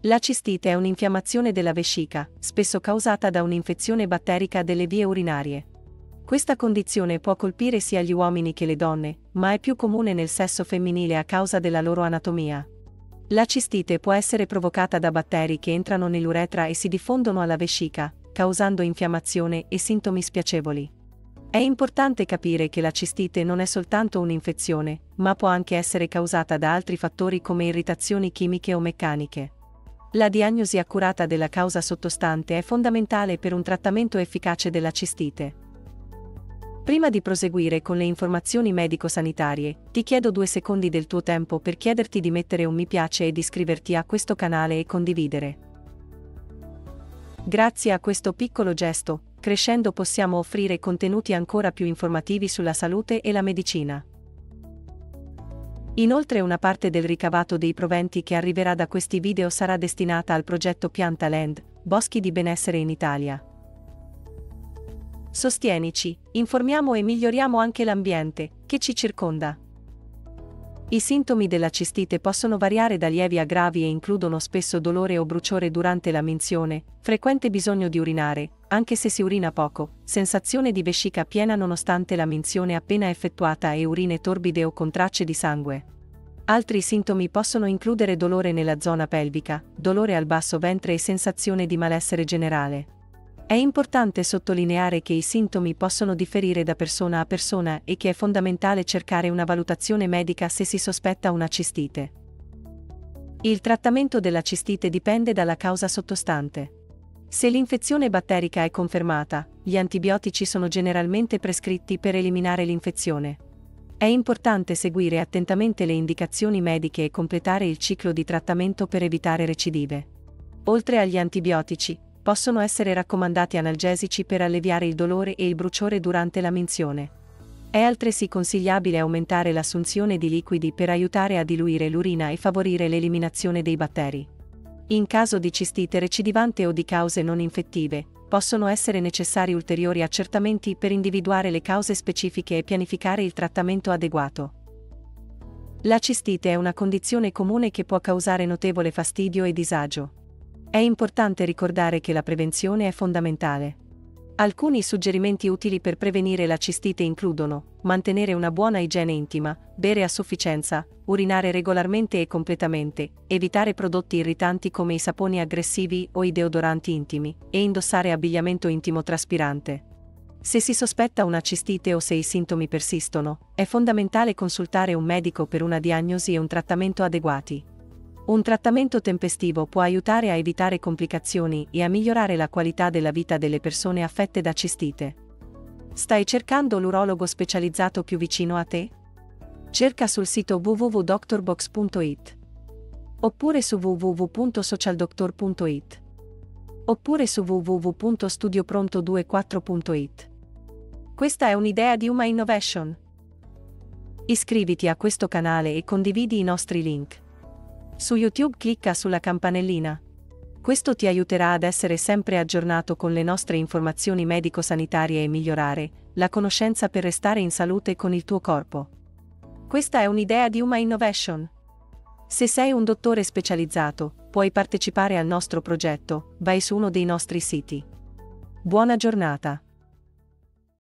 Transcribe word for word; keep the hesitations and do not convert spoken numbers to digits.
La cistite è un'infiammazione della vescica, spesso causata da un'infezione batterica delle vie urinarie. Questa condizione può colpire sia gli uomini che le donne, ma è più comune nel sesso femminile a causa della loro anatomia. La cistite può essere provocata da batteri che entrano nell'uretra e si diffondono alla vescica, causando infiammazione e sintomi spiacevoli. È importante capire che la cistite non è soltanto un'infezione, ma può anche essere causata da altri fattori come irritazioni chimiche o meccaniche. La diagnosi accurata della causa sottostante è fondamentale per un trattamento efficace della cistite. Prima di proseguire con le informazioni medico-sanitarie, ti chiedo due secondi del tuo tempo per chiederti di mettere un mi piace ed iscriverti a questo canale e condividere. Grazie a questo piccolo gesto, crescendo possiamo offrire contenuti ancora più informativi sulla salute e la medicina. Inoltre una parte del ricavato dei proventi che arriverà da questi video sarà destinata al progetto Pianta Land, Boschi di Benessere in Italia. Sostienici, informiamo e miglioriamo anche l'ambiente che ci circonda. I sintomi della cistite possono variare da lievi a gravi e includono spesso dolore o bruciore durante la minzione, frequente bisogno di urinare, anche se si urina poco, sensazione di vescica piena nonostante la minzione appena effettuata e urine torbide o con tracce di sangue. Altri sintomi possono includere dolore nella zona pelvica, dolore al basso ventre e sensazione di malessere generale. È importante sottolineare che i sintomi possono differire da persona a persona e che è fondamentale cercare una valutazione medica se si sospetta una cistite. Il trattamento della cistite dipende dalla causa sottostante. Se l'infezione batterica è confermata, gli antibiotici sono generalmente prescritti per eliminare l'infezione. È importante seguire attentamente le indicazioni mediche e completare il ciclo di trattamento per evitare recidive. Oltre agli antibiotici, possono essere raccomandati analgesici per alleviare il dolore e il bruciore durante la minzione. È altresì consigliabile aumentare l'assunzione di liquidi per aiutare a diluire l'urina e favorire l'eliminazione dei batteri. In caso di cistite recidivante o di cause non infettive, possono essere necessari ulteriori accertamenti per individuare le cause specifiche e pianificare il trattamento adeguato. La cistite è una condizione comune che può causare notevole fastidio e disagio. È importante ricordare che la prevenzione è fondamentale. Alcuni suggerimenti utili per prevenire la cistite includono: mantenere una buona igiene intima, bere a sufficienza, urinare regolarmente e completamente, evitare prodotti irritanti come i saponi aggressivi o i deodoranti intimi, e indossare abbigliamento intimo traspirante. Se si sospetta una cistite o se i sintomi persistono, è fondamentale consultare un medico per una diagnosi e un trattamento adeguati. Un trattamento tempestivo può aiutare a evitare complicazioni e a migliorare la qualità della vita delle persone affette da cistite. Stai cercando l'urologo specializzato più vicino a te? Cerca sul sito w w w punto doctorbox punto it oppure su w w w punto socialdoctor punto it oppure su w w w punto studiopronto ventiquattro punto it. Questa è un'idea di Uma Innovation. Iscriviti a questo canale e condividi i nostri link. Su YouTube clicca sulla campanellina. Questo ti aiuterà ad essere sempre aggiornato con le nostre informazioni medico-sanitarie e migliorare la conoscenza per restare in salute con il tuo corpo. Questa è un'idea di Uma Innovation. Se sei un dottore specializzato, puoi partecipare al nostro progetto, vai su uno dei nostri siti. Buona giornata!